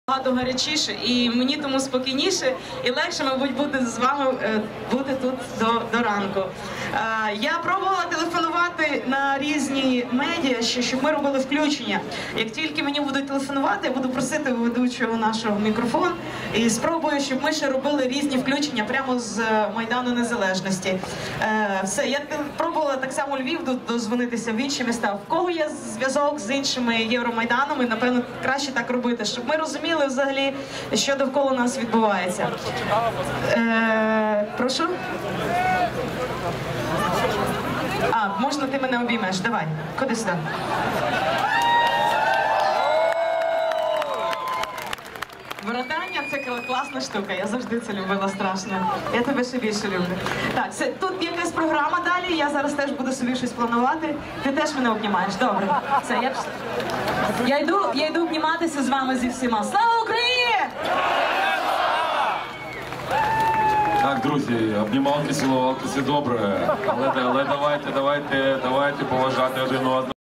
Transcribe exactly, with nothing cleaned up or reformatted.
Багато гарячіше, і мені тому спокійніше і легше, мабуть, бути з вами, бути тут до, до ранку. Я пробувала телефонувати на різні медіа, щоб ми робили включення. Як тільки мені будуть телефонувати, я буду просити ведучого нашого мікрофон і спробую, щоб ми ще робили різні включення прямо з Майдану Незалежності. Все, я пробувала так само Львів дозвонитися в інші міста. В кого є зв'язок з іншими Євромайданами, напевно, краще так робити, щоб ми розуміли взагалі, що довкола нас відбувається. Е, прошу? А, можна ти мене обіймеш? Давай, ходи сюди. Братання – це класна штука, я завжди це любила страшно. Я тебе ще більше люблю. Так, це, тут якась програма далі, я зараз теж буду собі щось планувати. Ти теж мене обнімаєш, добре. Це, я, я, йду, я йду обніматися з вами зі всіма. Слава Україні! Так, друзі, обнімалки, цілувалки, все добре. Але, але давайте, давайте, давайте поважати один одного.